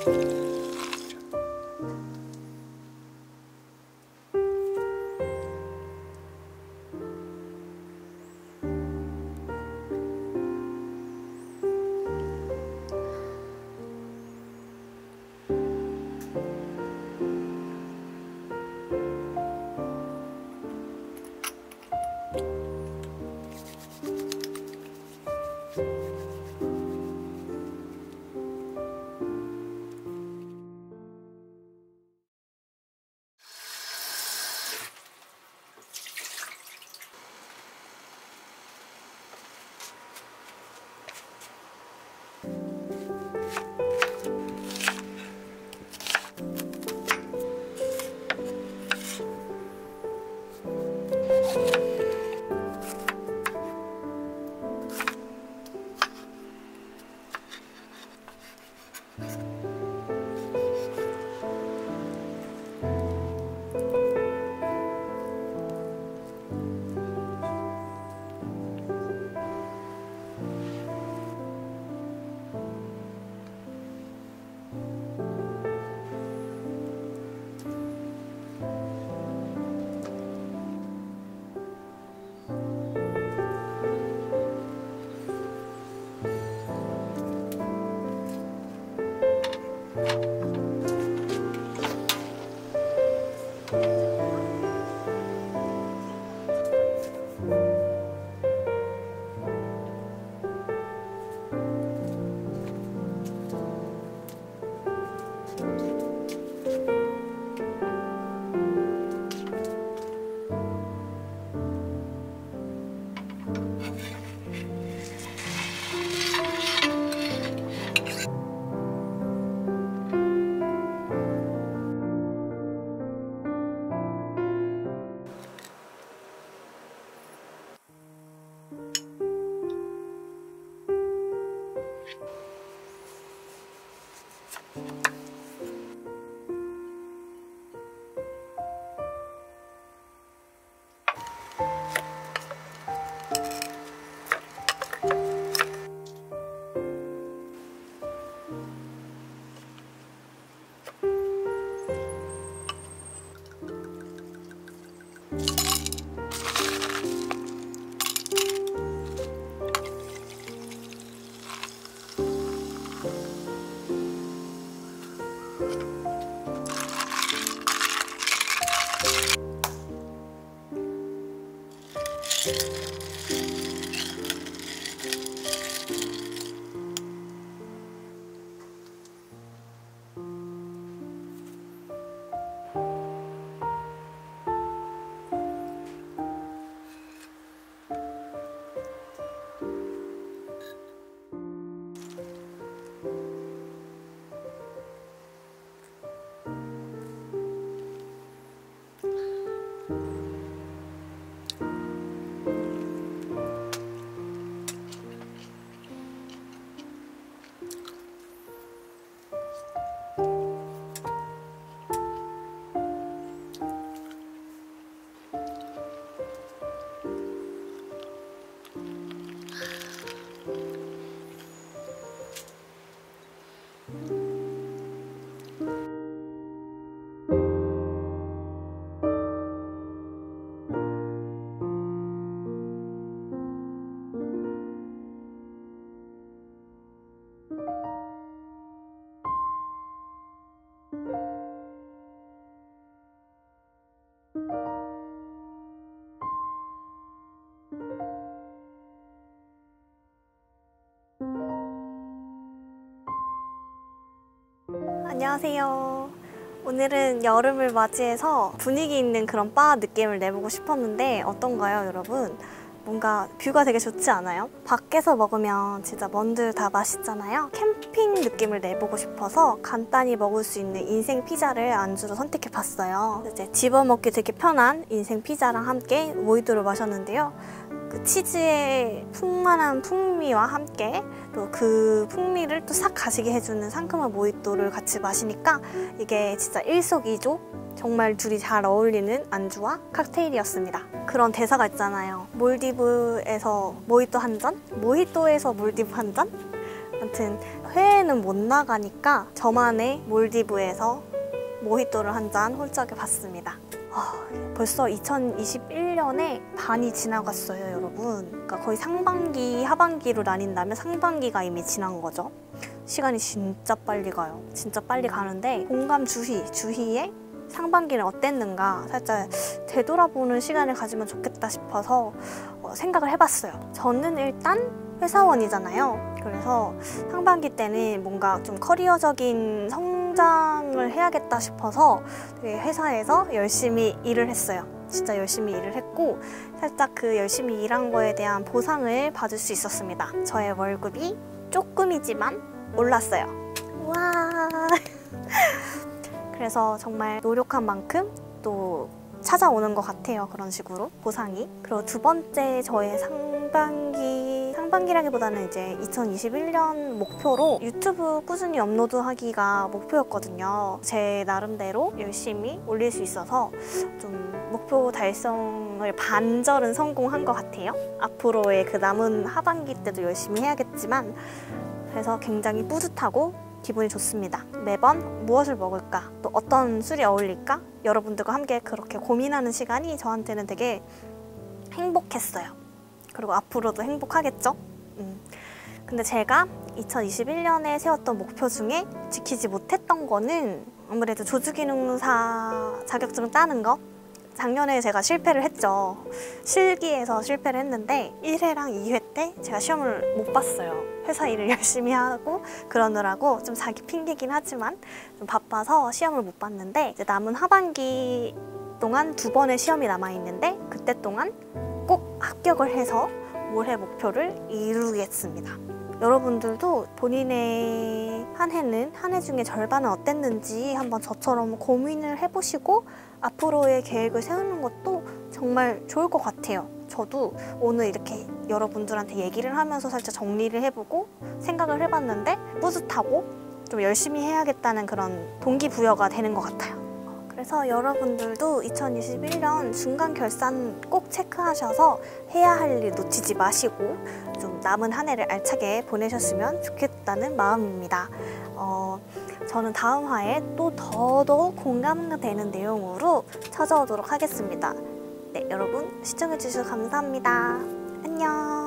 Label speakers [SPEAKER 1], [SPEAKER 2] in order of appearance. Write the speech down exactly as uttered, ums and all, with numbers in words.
[SPEAKER 1] 안녕하세요. 오늘은 여름을 맞이해서 분위기 있는 그런 바 느낌을 내보고 싶었는데 어떤가요, 여러분? 뭔가 뷰가 되게 좋지 않아요? 밖에서 먹으면 진짜 뭔들 다 맛있잖아요? 캠핑 느낌을 내보고 싶어서 간단히 먹을 수 있는 인생 피자를 안주로 선택해봤어요. 이제 집어먹기 되게 편한 인생 피자랑 함께 모히또를 마셨는데요. 그 치즈의 풍만한 풍미와 함께 또 그 풍미를 또 싹 가시게 해주는 상큼한 모히또를 같이 마시니까 이게 진짜 일석이조 정말 둘이 잘 어울리는 안주와 칵테일이었습니다. 그런 대사가 있잖아요. 몰디브에서 모히또 한 잔? 모히또에서 몰디브 한 잔? 아무튼 해외는 못 나가니까 저만의 몰디브에서 모히또를 한 잔 홀짝에 봤습니다. 아, 벌써 이천이십일 년에 반이 지나갔어요, 여러분. 그러니까 거의 상반기, 하반기로 나뉜다면 상반기가 이미 지난 거죠. 시간이 진짜 빨리 가요. 진짜 빨리 가는데 공감 주희, 주희의 상반기는 어땠는가 살짝 되돌아보는 시간을 가지면 좋겠다 싶어서 어, 생각을 해봤어요. 저는 일단 회사원이잖아요. 그래서 상반기 때는 뭔가 좀 커리어적인 성장을 해야겠다 싶어서 되게 회사에서 열심히 일을 했어요. 진짜 열심히 일을 했고 살짝 그 열심히 일한 거에 대한 보상을 받을 수 있었습니다. 저의 월급이 조금이지만 올랐어요. 와. 그래서 정말 노력한 만큼 또 찾아오는 것 같아요. 그런 식으로 보상이. 그리고 두 번째 저의 상반기 상반기라기보다는 이제 이천이십일 년 목표로 유튜브 꾸준히 업로드하기가 목표였거든요. 제 나름대로 열심히 올릴 수 있어서 좀 목표 달성을 반절은 성공한 것 같아요. 앞으로의 그 남은 하반기 때도 열심히 해야겠지만 그래서 굉장히 뿌듯하고 기분이 좋습니다. 매번 무엇을 먹을까? 또 어떤 술이 어울릴까? 여러분들과 함께 그렇게 고민하는 시간이 저한테는 되게 행복했어요. 그리고 앞으로도 행복하겠죠? 음. 근데 제가 이천이십일 년에 세웠던 목표 중에 지키지 못했던 거는 아무래도 조직기능사 자격증을 따는 거. 작년에 제가 실패를 했죠. 실기에서 실패를 했는데 일 회랑 이 회 때 제가 시험을 못 봤어요. 회사 일을 열심히 하고 그러느라고 좀 자기 핑계긴 하지만 좀 바빠서 시험을 못 봤는데 이제 남은 하반기 동안 두 번의 시험이 남아있는데 그때 동안 꼭 합격을 해서 올해 목표를 이루겠습니다. 여러분들도 본인의 한 해는 한 해 중에 절반은 어땠는지 한번 저처럼 고민을 해보시고 앞으로의 계획을 세우는 것도 정말 좋을 것 같아요. 저도 오늘 이렇게 여러분들한테 얘기를 하면서 살짝 정리를 해보고 생각을 해봤는데 뿌듯하고 좀 열심히 해야겠다는 그런 동기부여가 되는 것 같아요. 그래서 여러분들도 이천이십일 년 중간 결산 꼭 체크하셔서 해야 할 일 놓치지 마시고 좀 남은 한 해를 알차게 보내셨으면 좋겠다는 마음입니다. 어, 저는 다음 화에 또 더더욱 공감되는 내용으로 찾아오도록 하겠습니다. 네, 여러분 시청해주셔서 감사합니다. 안녕.